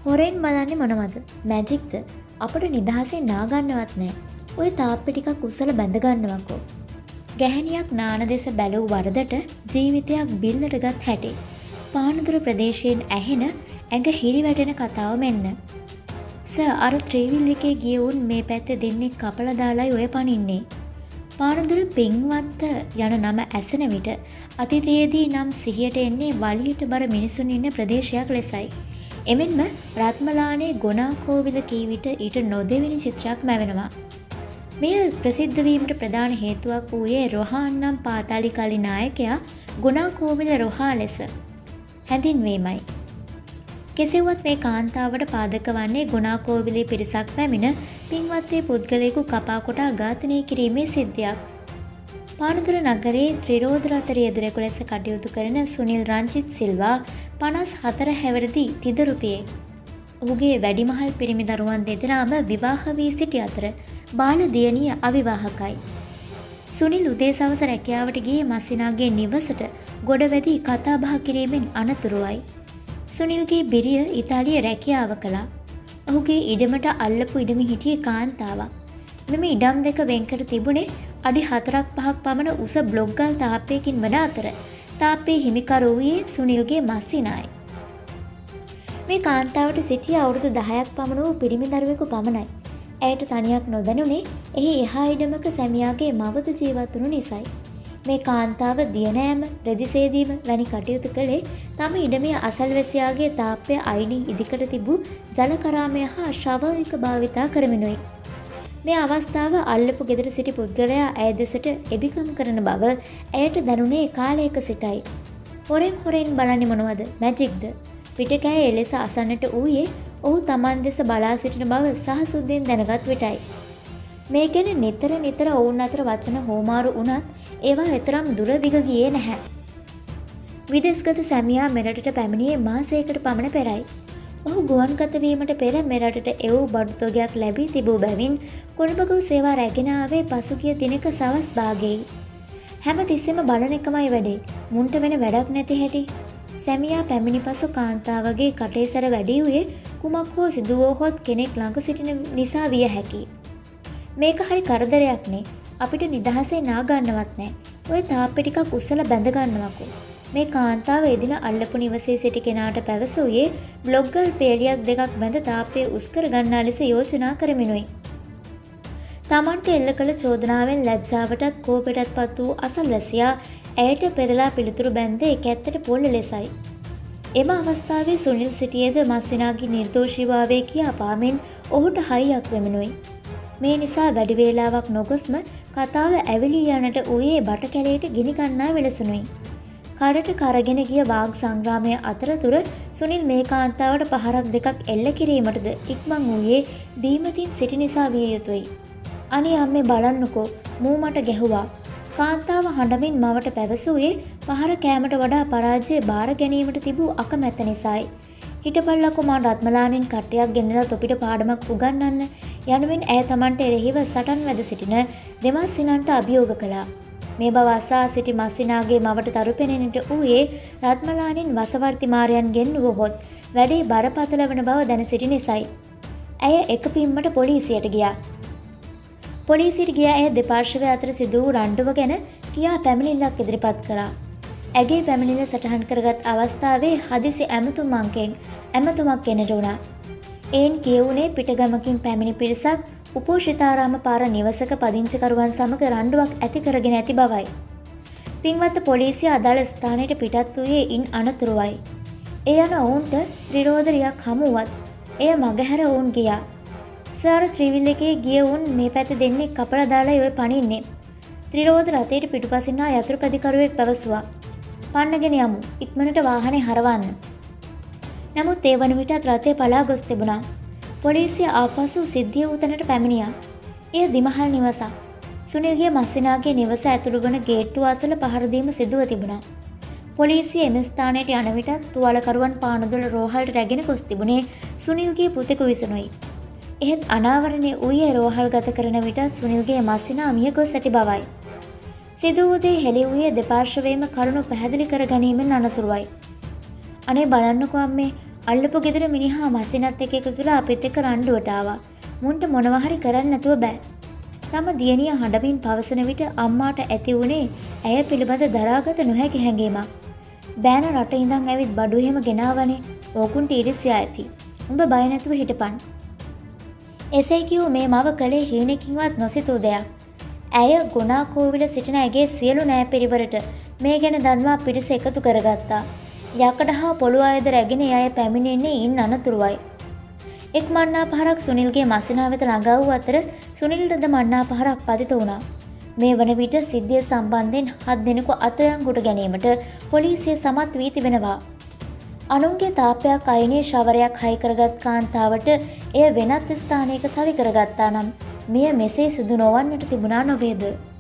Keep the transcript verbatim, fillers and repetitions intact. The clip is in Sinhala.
හොරෙන් බලන්නේ මොනවද? මැජික්ද? අපිට නිදහසේ නා ගන්නවත් නැහැ. ওই තාප්පේ ටිකක් උස්සලා බැඳ ගන්නවකෝ. ගැහණියක් නාන දෙස බැලූ වරදට ජීවිතයක් බිල්ලට ගත් හැටි. පානදුර ප්‍රදේශයෙන් ඇහෙන ඇඟ හිරි වැටෙන කතාව මෙන්න. සර් අර ත්‍රිවිල් එකේ ගිය උන් මේ පැත්තේ දෙන්නේ කපලා දාලායි ඔය පනින්නේ. පානදුර පින්වත්ත යන නම ඇසෙන විට අතීතයේදී නම් සිහියට එන්නේ වලියට බර මිනිසුන් ඉන්න ප්‍රදේශයක් ලෙසයි. එමෙන්ම රත්මලානේ ගොනා කෝවිල කී විට ඊට නොදෙවෙනි චිත්‍රයක් මැවෙනවා. මෙය ප්‍රසිද්ධ වීමට ප්‍රධාන හේතුවක් වූයේ රොහාන් නම් පාතාලි කලි නායකයා ගුණා කෝවිල රොහා ලෙස හැඳින්වීමයි. කෙසේවත් මේ කාන්තාවට පාදක වන්නේ ගුණා කෝවිලේ පිරිසක් පැමිණ පින්වත්යේ පුද්ගලයෙකු කපා කොටා ඝාතනය කිරීමේ සිද්ධියක්. පානදුර නගරයේ ත්‍රිරෝද රථ රියදුරෙකු ලෙස කටයුතු කරන සුනිල් රංජිත් සිල්වා පනස් හතර හැවිරිදි තිදරුපියෙක්. ඔහුගේ වැඩිමහල් පිරිමි දරුවන් දෙදෙනාම විවාහ වී සිටි අතර බාල දියණිය අවිවාහකයි. සුනිල් උදේ සවස රැකියාවට ගියේ මස්සිනාගේ නිවසට ගොඩ වැදී කතා බහ කිරීමෙන් අනතුරුවයි. සුනිල්ගේ බිරිය ඉතාලියේ රැකියාව කළා. ඔහුගේ ඉඩමට අල්ලපු ඉඩමේ හිටියේ කාන්තාවක්. මෙම ඉඩම් දෙක වෙන්කර තිබුණේ අඩි හතරක් පහක් පමණ උස බ්ලොග්ගල් තාප්පයකින් වඩ අතර තාප්පේ හිමිකරු වූයේ සුනිල්ගේ මස්සිනායි. මේ කාන්තාවට සිටිය අවුරුදු දහයක් පමණ වූ පිරිමි දරුවෙකු පමණයි. ඇයට තනියක් නොදැනුනේ එහි එහා ඉඩමක සැමියාගේ මවද ජීවත් වුණු නිසයි. මේ කාන්තාව දියනෑම රෙදිසේදීම වැනි කටයුතු කළේ තම ඉඩමේ අසල්වැසියාගේ තාප්පය අයිනින් ඉදිකට තිබූ ජලකරාමය හා ශවවික භාවිතා කරමිනුයි. මේ අවස්ථාව අල්ලපු ගෙදර සිටි පුද්ගලයා ඇය දෙසට එබිකම් කරන බව ඇයට දැනුනේ කාලයක සිටයි. හොරෙන් හොරෙන් බලන්නේ මොනවද? මැජික්ද? පිටකෑ එලෙස අසන්නට ඌයේ ඔහු තමන් දෙස බලා සිටින බව සහසුද්දෙන් දැනගත් විටයි. මේ ගැන නිතර නිතර ඔවුන් අතර වචන හෝමාරු වුණත් ඒවා එතරම් දුර දිග ගියේ නැහැ. විදේශගත සැමියා මෙරටට පැමිණියේ මාසයකට පමණ පෙරයි. ඔහු ගුවන්ගත වීමට පෙර මෙරටට එවූ බඩු තොගයක් ලැබී තිබූ බැවින් කොළඹගොව සේවා රැගෙන ආවේ පසුගිය දිනක සවස් භාගයේ. හැම තිස්සෙම බලන එකමයි වැඩේ. මුන්ට වෙන වැඩක් නැති හැටි. සැමියා පැමිණි පසු කාන්තාවගේ කටේ සැර වැඩි වූයේ කුමක් හෝ සිදුවුවහොත් කෙනෙක් ළඟ සිටින නිසා විය හැකියි. මේක හරි කරදරයක්නේ. අපිට නිදහසේ නා ගන්නවත් නැහැ. ඔය තාප්පේ ටිකක් උස්සලා බැඳ ගන්නවකෝ. මේ කාන්තාව එදින අල්ලපු නිවසේ සිටි කෙනාට පැවසුවේ බ්ලොග්ගල් පේලියක් දෙකක් බැඳ තාප්පේ උස් කර ගන්නා ලෙස යෝජනා කරමිනුයි. තමන්ට එල්ල කළ චෝදනාවෙන් ලැජ්ජාවටත් කෝපයටත් පත් වූ අසල්වැසියා ඇයට පෙරලා පිළිතුරු බැන්දේ කැත්තට පොල්ල ලෙසයි. එම අවස්ථාවේ සුනිල් සිටියේද මස්සිනාගේ නිර්දෝෂීභාවය කියා පාමෙන් ඔහුට හයියක් වෙමිනුයි. මේ නිසා වැඩි වේලාවක් නොගොස්ම කතාව ඇවිලී යනට ඌයේ බට කැලේට ගිනි ගන්නා විලසුනුයි. කඩට කරගෙන ගිය වාග් සංග්‍රාමය අතරතුර සුනිල් මේ කාන්තාවට පහරක් දෙකක් එල්ල කිරීමටද ඉක්මන් වූයේ බීමතින් සිටි නිසා විය යුතුයි. අනේ අම්මේ බලන්නකෝ මූ මට ගැහුවා. කාන්තාව හඬමින් මවට පැවසුවේ පහර කෑමට වඩා පරාජය බාර ගැනීමට තිබූ අකමැත්ත නිසායි. හිටපල්ලකෝ මා රත්මලානෙන් කට්ටියක් ගෙන්නලා තොපිට පාඩමක් උගන්වන්න යනුවෙන් ඇය තමන්ට එරෙහිව සටන් වැද සිටින දෙමස්සිනන්ට අභියෝග කළා. මේ බව අසා සිටි මස්සිනාගේ මවට තරු පෙනෙන්නට ඌයේ රත්මලානෙන් වසවර්ති මාරයන් ගෙන්වුවහොත් වැඩේ බරපතල වන බව දැන සිටි නිසයි. ඇය එක පිම්මට පොලිසියට ගියා. පොලිසියට ගියා ඇය දෙපාර්ශ්වය අතර සිදු වූ රණ්ඩුව ගැන කියා පැමිණිල්ලක් ඉදිරිපත් කරා. ඇගේ පැමිණිල්ල සටහන් කරගත් අවස්ථාවේ හදිසි ඇමතුම් අංකෙන් ඇමතුමක් එන්නට වුණා. එයින් කියවුනේ පිටගමකින් පැමිණි පිරිසක් උපෝෂිතාරාම පාර නිවසක පදිංචිකරුවන් සමග රණ්ඩුවක් ඇති කරගෙන ඇති බවයි. පින්වත් පොලිසිය අදාළ ස්ථානයට පිටත් වූයේ ඉන් අනතුරුවයි. ඒ යන ඔවුන්ට ත්‍රිරෝදරියක් හමුවත් එය මගහැර ඔවුන් ගියා. සර් ත්‍රිවිල් එකේ ගිය උන් මේ පැත්ත දෙන්නේ කපලා දාලා ඔය පනින්නේ. ත්‍රිරෝද රථයට පිටුපසින් ආ යතුරුපැදිකරුවෙක් පැවසුවා. පන්නගෙන යමු. ඉක්මනට වාහනේ හරවන්න. නමුත් ඒ වන විටත් රථය පලා ගොස් තිබුණා. පොලිසිය ආපසු සිද්ධිය වූ තැනට පැමිණියා. එය දිමහල් නිවසක්. සුනිල්ගේ මස්සිනාගේ නිවස ඇතුළු වන ගේට්ටුව අසල පහර දීම සිදුව තිබුණා. පොලිසිය එම ස්ථානයට යන විට තුවාලකරුවන් පානදුල රෝහලට රැගෙන ගොස් තිබුණේ සුනිල්ගේ පුතෙකු විසිනුයි. එහෙත් අනාවරණය වූයේ රෝහල් ගත කරන විට සුනිල්ගේ මස්සිනා මිය ගොස් ඇති බවයි. සිදු වූ දේ හෙළි වූයේ දෙපාර්ශ්වයේම කරුණු පැහැදිලි කර ගැනීමෙන් අනතුරුවයි. අනේ බලන්නකෝ අම්මේ අල්ලපු ගෙදර මිනිහා මසිනත් එක්ක එකතු වෙලා අපිත් එක්ක රණ්ඩුවට ආවා. මුන්ට මොනවා හරි කරන්න නැතුව බෑ. තම දියණිය හඬමින් පවසන විට අම්මාට ඇති වුණේ ඇය පිළිබඳ දරාගත නොහැකි හැඟීමක්. බෑන රට ඉඳන් ඇවිත් බඩු එහෙම ගෙනාවනේ. ඕකුන්ට ඊරිසියා ඇති. උඹ බය නැතුව හිටපන්. එසේ කිව් මේ මව කලේ හීනකින්වත් නොසිතූ දෙයක්. ඇය ගුණා කෝවිල සිටින ඇගේ සියලු නෑ පිරිවරට මේ ගැන දන්වා පිරිස එකතු කරගත්තා. යකඩ හා පොළොව අයද රැගෙන ඒ අය පැමිණෙන්නේ ඉන් අනතුරුවයි. එක් මන්නා පහරක් සුනිල්ගේ මසිනා වෙත ළඟා වූ අතර සුනිල්ටද මන්නා පහරක් පතිත වුණා. මේ වන විට සිද්ධිය සම්බන්ධයෙන් හත් දෙනෙකු අත්අඩංගුවට ගැනීමට පොලිසිය සමත් වී තිබෙනවා. අනුන්ගේ තාපයක් අයිනේ ශවරයක් හයි කරගත් කාන්තාවට එය වෙනත් ස්ථානයක සවි කරගත්තා නම් මෙය මෙසේ සිදු නොවන්නට තිබුණා නොවේද?